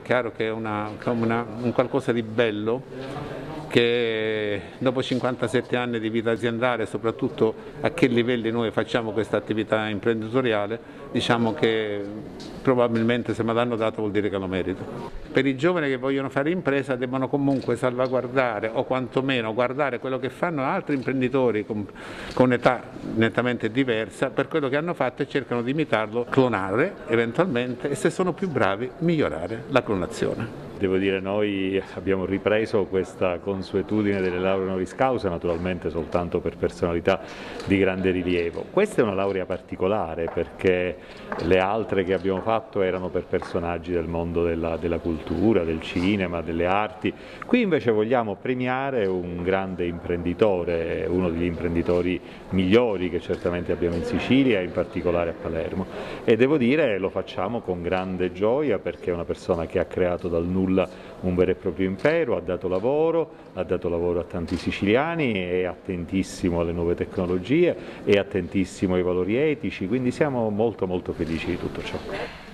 chiaro che è un qualcosa di bello, che dopo 57 anni di vita aziendale, soprattutto a che livelli noi facciamo questa attività imprenditoriale, diciamo che probabilmente se me l'hanno dato vuol dire che lo merito. Per i giovani che vogliono fare impresa devono comunque salvaguardare o quantomeno guardare quello che fanno altri imprenditori con età nettamente diversa per quello che hanno fatto e cercano di imitarlo, clonare eventualmente e se sono più bravi migliorare la clonazione. Devo dire, noi abbiamo ripreso questa consuetudine delle lauree honoris causa, naturalmente soltanto per personalità di grande rilievo. Questa è una laurea particolare perché le altre che abbiamo fatto erano per personaggi del mondo della cultura, del cinema, delle arti. Qui invece vogliamo premiare un grande imprenditore, uno degli imprenditori migliori che certamente abbiamo in Sicilia, in particolare a Palermo. E devo dire, lo facciamo con grande gioia perché è una persona che ha creato dal nulla un vero e proprio impero, ha dato lavoro a tanti siciliani, è attentissimo alle nuove tecnologie, è attentissimo ai valori etici, quindi siamo molto felici di tutto ciò.